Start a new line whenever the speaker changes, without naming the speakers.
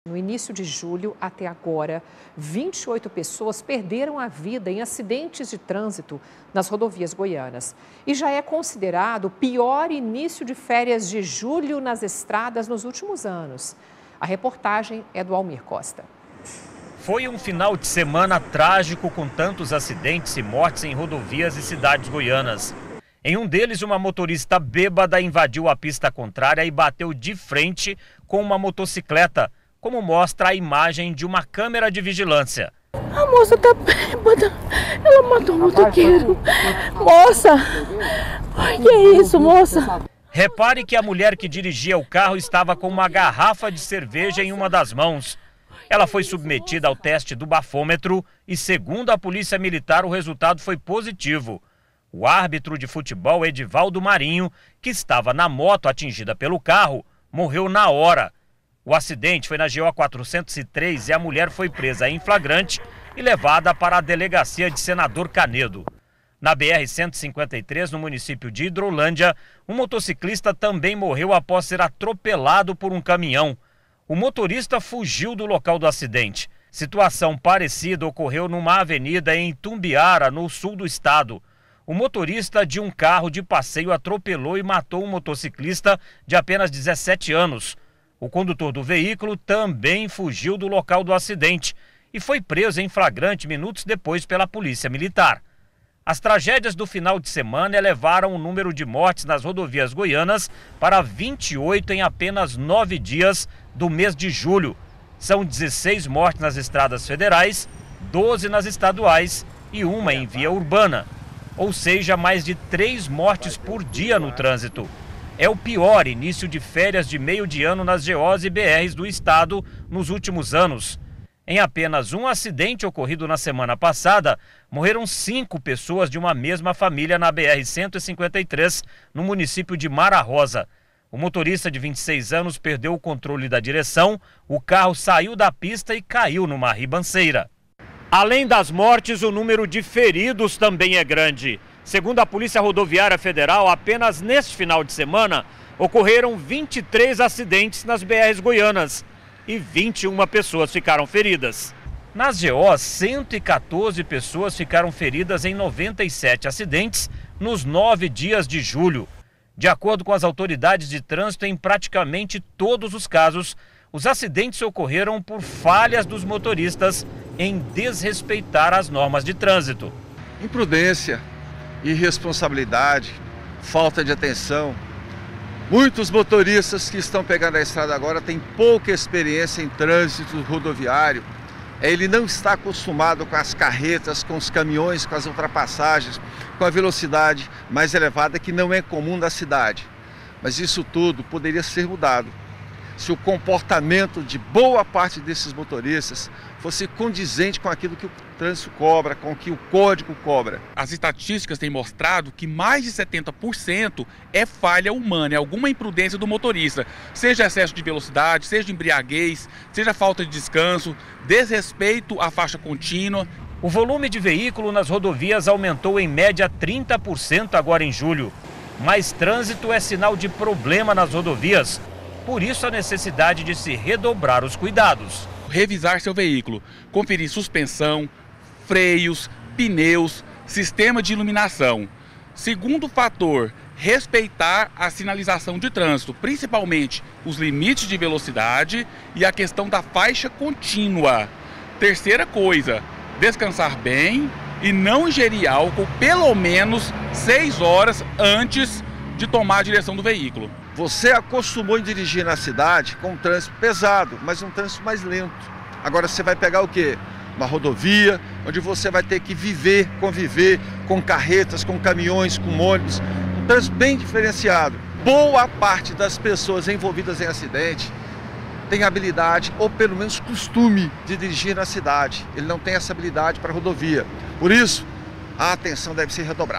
No início de julho até agora, 28 pessoas perderam a vida em acidentes de trânsito nas rodovias goianas. E já é considerado o pior início de férias de julho nas estradas nos últimos anos. A reportagem é do Almir Costa.
Foi um final de semana trágico com tantos acidentes e mortes em rodovias e cidades goianas. Em um deles, uma motorista bêbada invadiu a pista contrária e bateu de frente com uma motocicleta, como mostra a imagem de uma câmera de vigilância.
A moça tá bêbada, ela matou o motoqueiro. Moça, que é isso, moça?
Repare que a mulher que dirigia o carro estava com uma garrafa de cerveja em uma das mãos. Ela foi submetida ao teste do bafômetro e, segundo a Polícia Militar, o resultado foi positivo. O árbitro de futebol Edivaldo Marinho, que estava na moto atingida pelo carro, morreu na hora. O acidente foi na GO 403 e a mulher foi presa em flagrante e levada para a delegacia de Senador Canedo. Na BR-153, no município de Hidrolândia, um motociclista também morreu após ser atropelado por um caminhão. O motorista fugiu do local do acidente. Situação parecida ocorreu numa avenida em Itumbiara, no sul do estado. O motorista de um carro de passeio atropelou e matou um motociclista de apenas 17 anos. O condutor do veículo também fugiu do local do acidente e foi preso em flagrante minutos depois pela Polícia Militar. As tragédias do final de semana elevaram o número de mortes nas rodovias goianas para 28 em apenas 9 dias do mês de julho. São 16 mortes nas estradas federais, 12 nas estaduais e uma em via urbana. Ou seja, mais de 3 mortes por dia no trânsito. É o pior início de férias de meio de ano nas GOs e BRs do estado nos últimos anos. Em apenas um acidente ocorrido na semana passada, morreram 5 pessoas de uma mesma família na BR-153, no município de Mara Rosa. O motorista de 26 anos perdeu o controle da direção, o carro saiu da pista e caiu numa ribanceira. Além das mortes, o número de feridos também é grande. Segundo a Polícia Rodoviária Federal, apenas neste final de semana ocorreram 23 acidentes nas BRs goianas e 21 pessoas ficaram feridas. Nas GOs, 114 pessoas ficaram feridas em 97 acidentes nos 9 dias de julho. De acordo com as autoridades de trânsito, em praticamente todos os casos, os acidentes ocorreram por falhas dos motoristas em desrespeitar as normas de trânsito.
Imprudência, irresponsabilidade, falta de atenção. Muitos motoristas que estão pegando a estrada agora têm pouca experiência em trânsito rodoviário. Ele não está acostumado com as carretas, com os caminhões, com as ultrapassagens, com a velocidade mais elevada que não é comum da cidade. Mas isso tudo poderia ser mudado se o comportamento de boa parte desses motoristas fosse condizente com aquilo que o trânsito cobra, com o que o código cobra.
As estatísticas têm mostrado que mais de 70% é falha humana, é alguma imprudência do motorista, seja excesso de velocidade, seja embriaguez, seja falta de descanso, desrespeito à faixa contínua.
O volume de veículo nas rodovias aumentou em média 30% agora em julho. Mais trânsito é sinal de problema nas rodovias. Por isso a necessidade de se redobrar os cuidados.
Revisar seu veículo, conferir suspensão, freios, pneus, sistema de iluminação. Segundo fator, respeitar a sinalização de trânsito, principalmente os limites de velocidade e a questão da faixa contínua. Terceira coisa, descansar bem e não ingerir álcool pelo menos 6 horas antes de tomar a direção do veículo.
Você acostumou em dirigir na cidade com um trânsito pesado, mas um trânsito mais lento. Agora você vai pegar o quê? Uma rodovia, onde você vai ter que conviver com carretas, com caminhões, com ônibus. Um trânsito bem diferenciado. Boa parte das pessoas envolvidas em acidente tem habilidade, ou pelo menos costume, de dirigir na cidade. Ele não tem essa habilidade para rodovia. Por isso, a atenção deve ser redobrada.